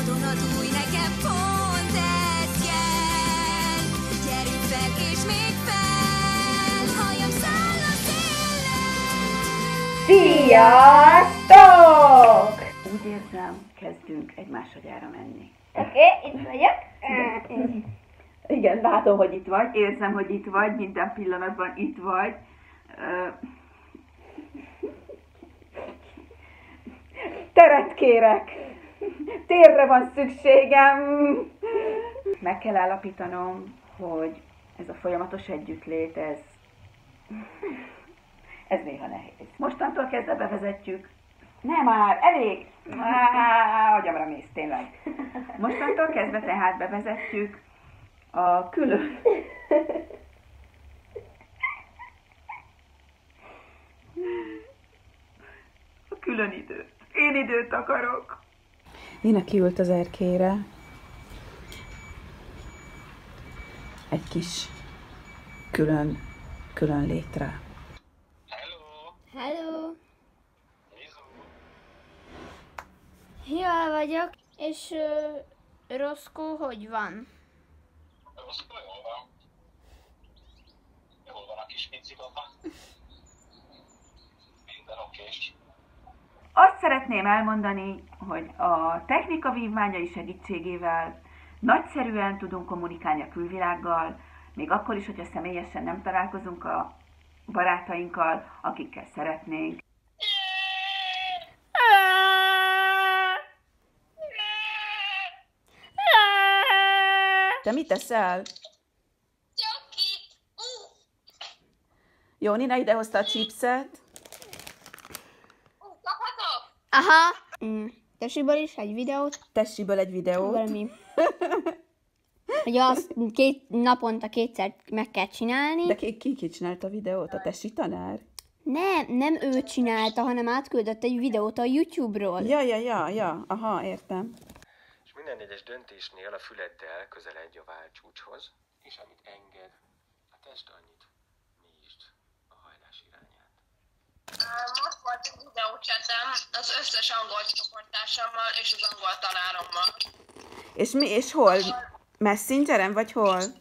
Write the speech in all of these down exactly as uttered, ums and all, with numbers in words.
vadonatúj, nekem pont ez kell. Gyerünk fel és még fel, hajam száll a széllel. Sziasztok! Úgy érzem, kezdünk egymáshagyára menni. Oké, okay, itt vagyok. Igen, látom, hogy itt vagy, érzem, hogy itt vagy, minden pillanatban itt vagy. Teret kérek! Térre van szükségem! Meg kell állapítanom, hogy ez a folyamatos együttlét, ez, ez néha nehéz. Mostantól kezdve bevezetjük. Nem már, elég! Áh, agyamra mész, tényleg. Mostantól kezdve tehát bevezetjük a külön... A külön időt. Én időt akarok. Nina kiült az erkélyre. Egy kis külön, külön létre. Hello! Hello! Mizu! Jól vagyok, és uh, Roszkó hogy van? Rosszul jól van. Jól van a kis pincikapa. Minden okés. Azt szeretném elmondani, hogy a technika vívmányai segítségével nagyszerűen tudunk kommunikálni a külvilággal, még akkor is, hogyha személyesen nem találkozunk a barátainkkal, akikkel szeretnénk. Te mit teszel? Jó, Nina idehozta a chipset. Aha! Mm. Tessiből is egy videót. Tessiből egy videót. Valami. Hogy azt két, naponta kétszer meg kell csinálni. De ki, ki, ki csinálta a videót? A tessi tanár? Nem, nem ő csinálta, hanem átküldött egy videót a YouTube-ról. Ja, ja, ja, ja. Aha, értem. És minden egyes döntésnél a füleddel közeledj a vállcsúcshoz, és amit enged, a test annyit nyisd a hajlás irányát. Most volt egy videócsetem az összes angol csoporttársammal és az angol tanárommal. És mi, és hol? Messengeren, vagy hol? Nem,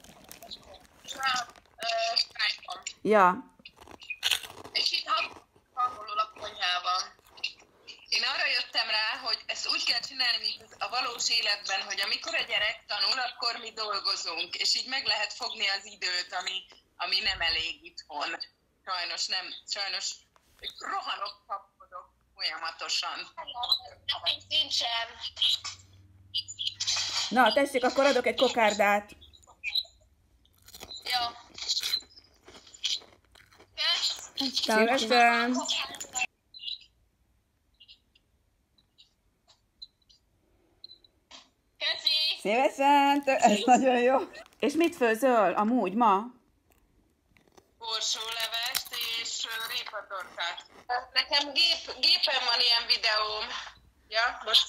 Skype-on. Ja. És itt hangolul a konyhában. Én arra jöttem rá, hogy ezt úgy kell csinálni, mint a valós életben, hogy amikor a gyerek tanul, akkor mi dolgozunk, és így meg lehet fogni az időt, ami, ami nem elég itthon. Sajnos nem, sajnos rohanok, kapkodok folyamatosan. Nekünk nincsen. Na, tessék, akkor adok egy kokárdát. Jó. Szívesen. Köszi! Szívesen, ez nagyon jó. És mit főzöl amúgy ma? Borsólevest és répatorkát. Nekem gép, gépen van ilyen videóm. Ja, most...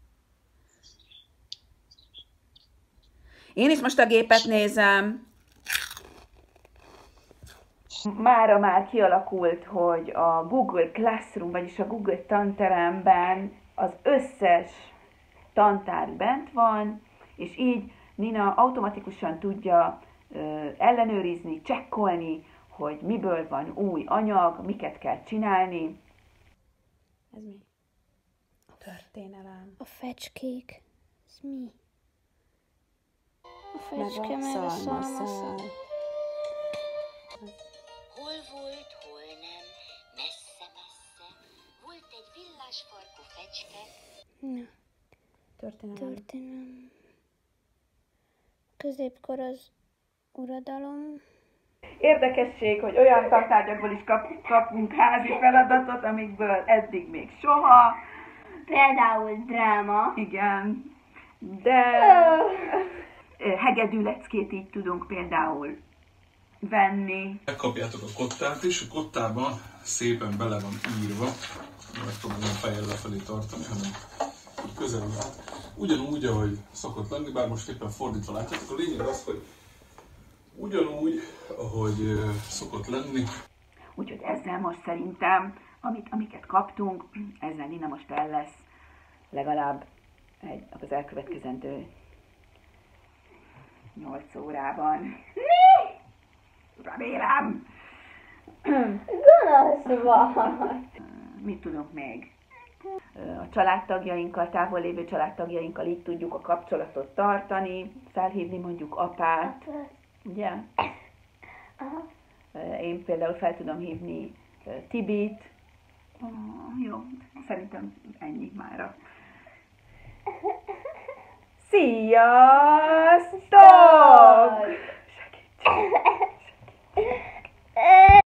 Én is most a gépet nézem. Mára már kialakult, hogy a Google Classroom, vagyis a Google tanteremben az összes tantárgy bent van, és így Nina automatikusan tudja ö, ellenőrizni, csekkolni, hogy miből van új anyag, miket kell csinálni. Ez mi? Történelem. A fecskék. Ez mi? A Meg fecske, a meg a szalmaszál. szalmaszál. Hol volt, hol nem, messze-messze, volt egy villásfarkú fecske. Na, Történelem. történelem. Középkor az uradalom. Érdekesség, hogy olyan tantárgyakból is kap, kapunk házi feladatot, amikből eddig még soha. Például dráma. Igen, de hegedű leckét így tudunk például venni. Megkapjátok a kottát is, a kottában szépen bele van írva, meg tudom nem fejjel lefelé tartani, hanem közelül. Ugyanúgy, ahogy szokott lenni, bár most éppen fordítva látjátok, a lényeg az, hogy ugyanúgy, ahogy szokott lenni. Úgyhogy ezzel most szerintem, amit, amiket kaptunk, ezzel Nina most el lesz legalább egy, az elkövetkezendő nyolc órában. Remélem! Gonosz vagy. Mit tudunk még? A családtagjainkkal, távol lévő családtagjainkkal így tudjuk a kapcsolatot tartani, felhívni mondjuk apát, ugye? Én például fel tudom hívni Tibit. Oh, jó, szerintem ennyi mára. Sziasztok! Segíts!